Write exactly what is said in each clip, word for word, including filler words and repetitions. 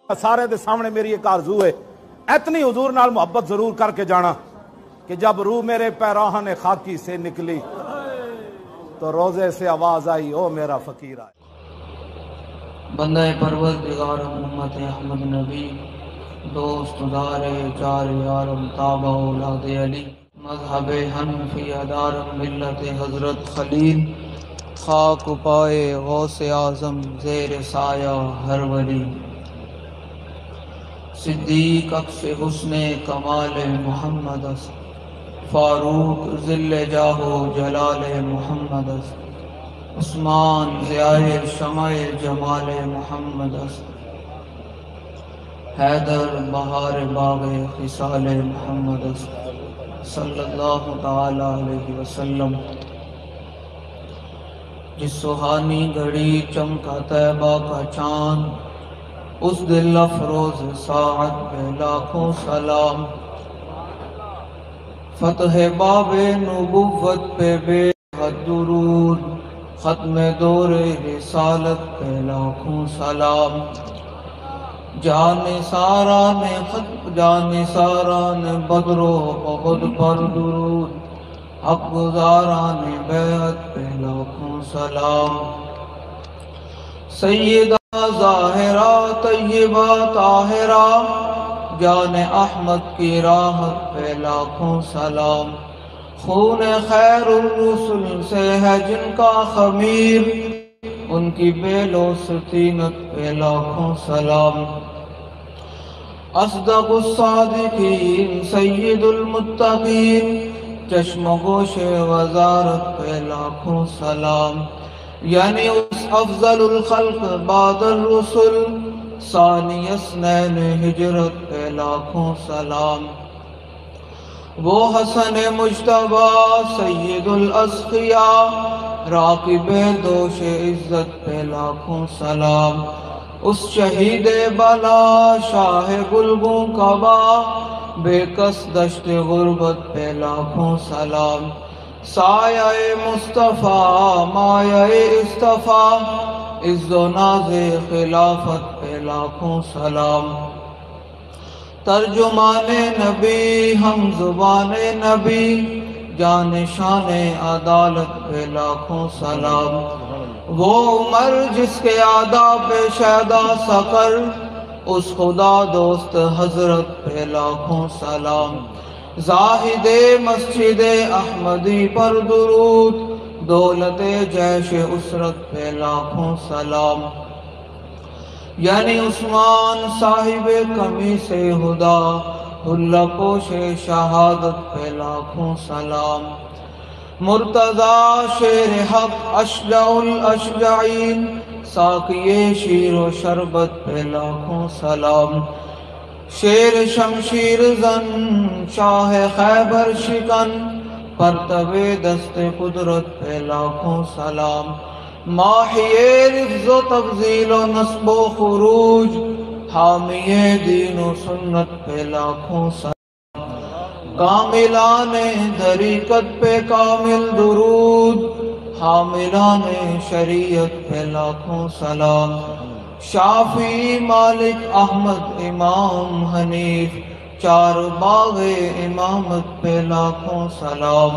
سارے دے سامنے میری ایک آرزو ہے، اتنی حضور نال محبت ضرور کر کے جانا کہ جب روح میرے پیراہن خاکی سے نکلی تو روزے سے آواز آئی او میرا فقیر آئے۔ بندہ پروردگار امت احمد نبی، دوست دار چار یارم تابع اولاد علی، مذہب حنفی ادار ملت حضرت خلیل، خاک پائے غوث اعظم زیر سایہ ہر ولی، صدیق اکس حسن کمال محمد است، فاروق ذل جاہ و جلال محمد است، عثمان ضیائے شمع جمال محمد است، حیدر بہار باغ خصال محمد است، صلی اللہ تعالی علیہ وسلم۔ جس سہانی گھڑی چمکا طیبہ کا چاند، اس دل افروز ساعت پہ لاکھوں سلام، فتح باب نبوت پہ بے حد درود، ختم دور رسالت پہ لاکھوں سلام، جان سارا نے ختم جان سارا نے بدر و احد پر درود، حق گزاران بیعت پہ لاکھوں سلام، سیدہ ظاہرہ طیبہ طاہرہ جان احمد کی راحت پہ لاکھوں سلام، خون خیر الرسل سے ہے جن کا خمیر، ان کی بیل و سطینت پہ لاکھوں سلام، اصدق الصادقین سید المتقین چشم گوش وزارت پہ لاکھوں سلام، یعنی اس افضل الخلق بعد الرسل ثانی اثنین ہجرت پہ لاکھوں سلام، وہ حسن مجتبی سید الاسقیاء راقب دوش عزت پہ لاکھوں سلام، اس شہید بلا شاہ گلگوں کبا بے کس دشت غربت پہ لاکھوں سلام، سایہ مصطفیٰ مایہ اصطفیٰ عز و ناز خلافت پہ لاکھوں سلام، ترجمان نبی ہم زبان نبی جانشان عدالت پہ لاکھوں سلام، وہ عمر جس کے آداب پہ شیدا سقر اس خدا دوست حضرت پہ لاکھوں سلام، زاہد مسجد احمدی پر درود دولت جیش اسرت پہ لاکھوں سلام، یعنی عثمان صاحب قمیص ہدا حلہ پوش شہادت پہ لاکھوں سلام، مرتضی شیر حق اشجع الاشجعین ساقی شیر و شربت پہ لاکھوں سلام، شیر شمشیر زن شاہ خیبر شکن پرتب دست قدرت پہ لاکھوں سلام، ماحی رفض و تفضیل و نصب و خروج حامی دین و سنت پہ لاکھوں سلام، کاملان طریقت پہ کامل درود حاملان شریعت پہ لاکھوں سلام، شافعی مالک احمد امام حنیف چار باغ امامت پہ لاکھوں سلام،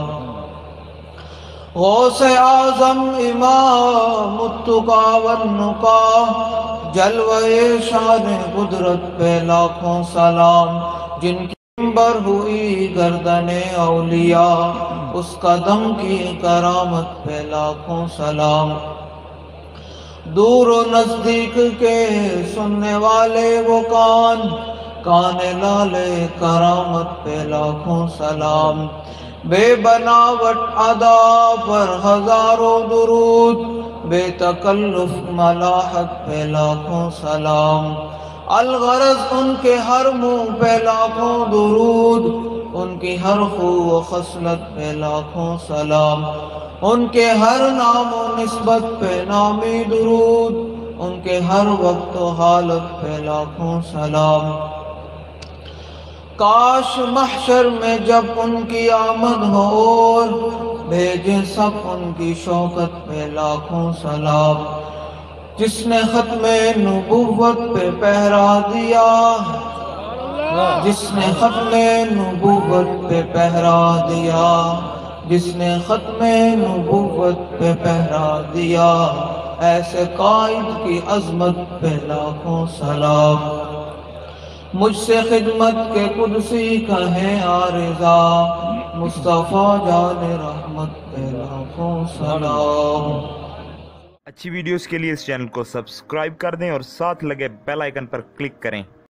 غوث اعظم امام التقیٰ والنقیٰ جلوہ شان قدرت پہ لاکھوں سلام، جن کی منبر ہوئی گردن اولیاء اس قدم کی کرامت پہ لاکھوں سلام، دور و نزدیک کے سننے والے وہ کان کان لال کرامت پہ لاکھوں سلام، بے بناوٹ ادا پر ہزاروں درود بے تکلف ملاحت پہ لاکھوں سلام، الغرض ان کے ہر منہ پہ لاکھوں درود ان کی ہر خو و خصلت پہ لاکھوں سلام، ان کے ہر نام و نسبت پہ نامی درود ان کے ہر وقت و حالت پہ لاکھوں سلام، کاش محشر میں جب ان کی آمد ہو اور بھیجیں سب ان کی شوکت پہ لاکھوں سلام، جس نے ختم نبوت پہ پہرا دیا، جس نے ختم نبوت پہ پہرا دیا، جس نے ختم نبوت پہ پہرا دیا، ایسے قائد کی عظمت پہ لاکھوں سلام۔ مجھ سے خدمت کے قدسی کہیں عارضہ، مصطفیٰ جان رحمت پہ لاکھوں سلام۔ اچھی ویڈیوز کے لیے اس چینل کو سبسکرائب کر دیں اور ساتھ لگے بیل آئیکن پر کلک کریں۔